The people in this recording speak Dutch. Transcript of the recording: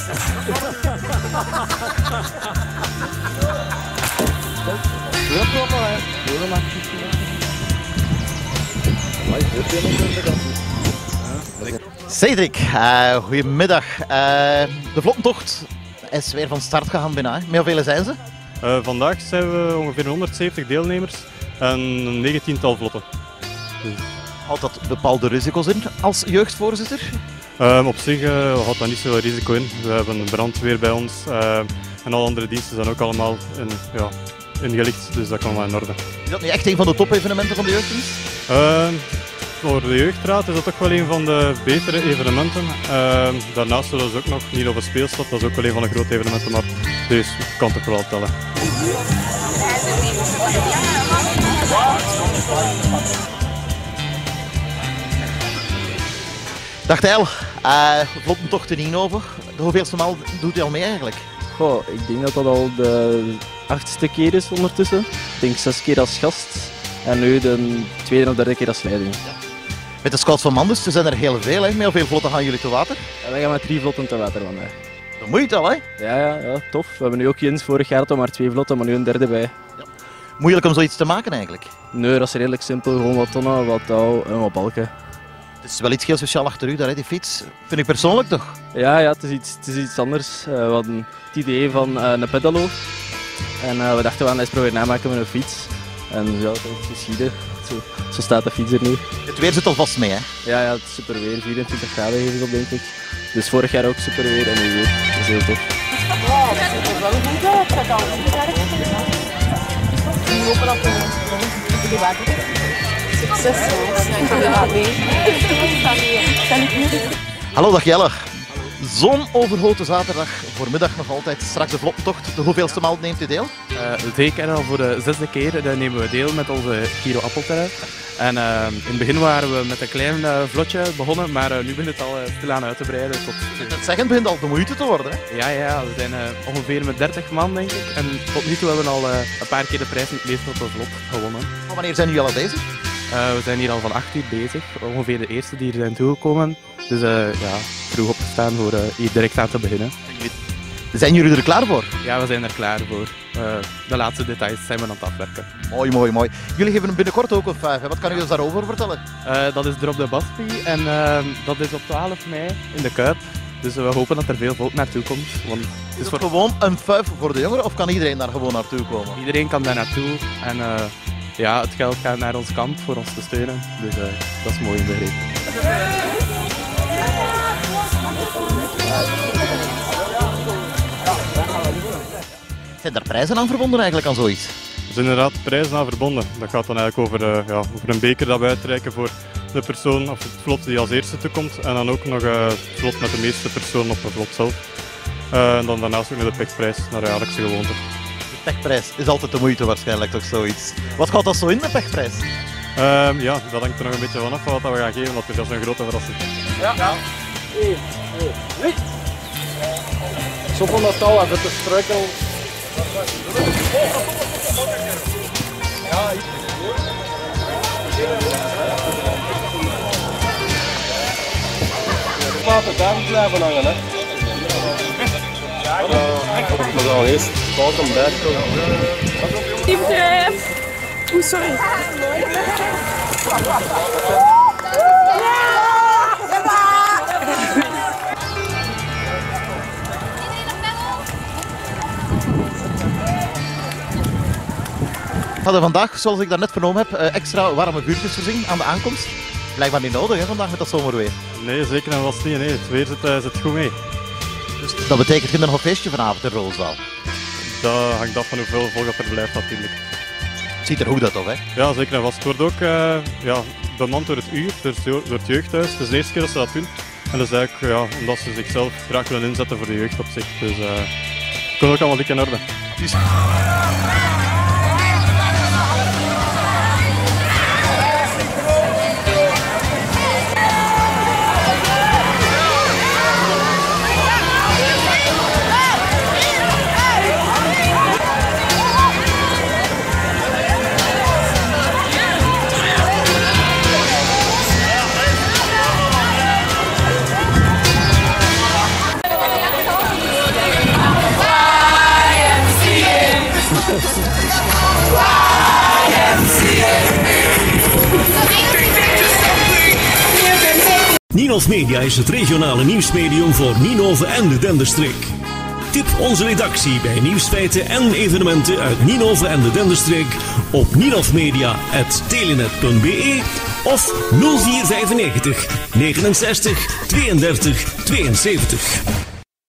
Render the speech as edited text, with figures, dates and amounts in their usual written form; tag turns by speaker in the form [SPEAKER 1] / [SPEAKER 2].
[SPEAKER 1] Cedric, goedemiddag. De vlottentocht is weer van start gegaan bijna. Met hoeveel zijn ze?
[SPEAKER 2] Vandaag zijn we ongeveer 170 deelnemers en een 19-tal vlotten. Dus...
[SPEAKER 1] Houdt dat bepaalde risico's in als jeugdvoorzitter?
[SPEAKER 2] Op zich houdt dat niet zoveel risico in. We hebben een brandweer bij ons en alle andere diensten zijn ook allemaal ingelicht, dus dat kan wel in orde.
[SPEAKER 1] Is dat niet echt een van de top-evenementen van de jeugddienst?
[SPEAKER 2] Voor de jeugdraad is dat toch wel een van de betere evenementen. Daarnaast zullen ze ook nog niet over speelstad, dat is ook wel een van de grote evenementen, maar deze kan toch wel tellen.
[SPEAKER 1] Dag Tijl, vlottentocht in Eindhoven. De hoeveelste maal doet u al mee eigenlijk?
[SPEAKER 3] Goh, ik denk dat dat al de 8e keer is ondertussen. Ik denk 6 keer als gast en nu de 2e of 3e keer als leiding.
[SPEAKER 1] Met de scouts van Mandus, er zijn er heel veel. Hè? Met hoeveel vlotten gaan jullie te water?
[SPEAKER 3] En wij gaan met 3 vlotten te water vandaag.
[SPEAKER 1] Dat moet je al, hè?
[SPEAKER 3] Ja, tof. We hebben nu ook eens vorig jaar toch maar 2 vlotten, maar nu een 3e bij.
[SPEAKER 1] Ja. Moeilijk om zoiets te maken eigenlijk?
[SPEAKER 3] Nee, dat is redelijk simpel. Gewoon wat tonnen, wat touw en wat balken.
[SPEAKER 1] Het is wel iets heel speciaal achter u, daar, hè, die fiets. Vind ik persoonlijk toch?
[SPEAKER 3] Ja, het is iets anders. We hadden het idee van een pedalo. En we dachten we gaan eens proberen namaken met een fiets. En ja, dat is geschieden. Zo staat de fiets er nu.
[SPEAKER 1] Het weer zit alvast mee, hè?
[SPEAKER 3] Ja, het is super weer. 24 graden geven ze op, denk ik. Dus vorig jaar ook super weer en nu weer. Dat is heel tof.
[SPEAKER 4] Het is wel goed, het gaat al goed werken. We hopen dat we de water. Succes,
[SPEAKER 1] Hallo, dag Jelle. Zo'n overhote zaterdag, voormiddag nog altijd, straks de vlottentocht. De hoeveelste maal neemt u deel?
[SPEAKER 5] Zeker al voor de 6e keer nemen we deel met onze Giro Appelterrein. En in het begin waren we met een klein vlotje begonnen, maar nu begint het al stilaan uit te breiden.
[SPEAKER 1] Het zeggen begint al de moeite te worden, hè?
[SPEAKER 5] Ja, we zijn ongeveer met 30 man, denk ik. En tot nu toe hebben we al een paar keer de prijs in het meest op de vlot gewonnen.
[SPEAKER 1] Maar wanneer zijn jullie al bezig?
[SPEAKER 5] We zijn hier al van 8 uur bezig, ongeveer de eerste die er zijn toegekomen. Dus vroeg opgestaan voor hier direct aan te beginnen.
[SPEAKER 1] Zijn jullie er klaar voor?
[SPEAKER 5] Ja, we zijn er klaar voor. De laatste details zijn we aan het afwerken.
[SPEAKER 1] Mooi. Jullie geven binnenkort ook een 5. Wat kan u ons daarover vertellen?
[SPEAKER 5] Dat is Drop de Baspi en dat is op 12 mei in de Kuip. Dus we hopen dat er veel volk naartoe komt. Want
[SPEAKER 1] het is gewoon een 5 voor de jongeren of kan iedereen daar gewoon naartoe komen?
[SPEAKER 5] Iedereen kan daar naartoe en het geld gaat naar ons kamp voor ons te steunen. Dus dat is mooi begrepen.
[SPEAKER 1] Zijn daar prijzen aan verbonden eigenlijk aan zoiets?
[SPEAKER 2] Er zijn inderdaad prijzen aan verbonden. Dat gaat dan eigenlijk over een beker dat we uitreiken voor de persoon of het vlot die als eerste toekomt. En dan ook nog het vlot met de meeste personen op het vlot zelf. En dan daarnaast ook nog de pechprijs naar de jaarlijkse gewoonte.
[SPEAKER 1] De pechprijs is altijd de moeite waarschijnlijk toch zoiets. Wat gaat dat zo in, de pechprijs?
[SPEAKER 2] Dat hangt er nog een beetje vanaf wat we gaan geven, want dat is een grote verrassing.
[SPEAKER 6] Ja. Zo van dat touw even te struikelen. Laat het daar blijven hangen, hè. We gaan eerst welkom bij komen.
[SPEAKER 4] Die bedrijf. Oeh, sorry.
[SPEAKER 1] We hadden vandaag, zoals ik daarnet vernomen heb, extra warme vuurtjes voorzien aan de aankomst. Blijkbaar niet nodig, hè, vandaag met dat zomerweer.
[SPEAKER 2] Nee, zeker en vast niet. Nee, het weer zit goed mee.
[SPEAKER 1] Dus dat betekent nog een feestje vanavond in Roosdaal.
[SPEAKER 2] Dat hangt af van hoeveel volk er blijft natuurlijk.
[SPEAKER 1] Het ziet er goed uit toch, hè?
[SPEAKER 2] Ja, zeker en vast. Het wordt ook bemand door het uur, door het jeugdhuis. Het is de eerste keer dat ze dat doen. En dat is eigenlijk omdat ze zichzelf graag willen inzetten voor de jeugd op zich. Dus het komt ook allemaal dik in orde.
[SPEAKER 7] Ninov Media is het regionale nieuwsmedium voor Ninove en de Denderstreek. Tip onze redactie bij nieuwsfeiten en evenementen uit Ninove en de Denderstreek op ninovmedia@telenet.be of 0495 69 32 72.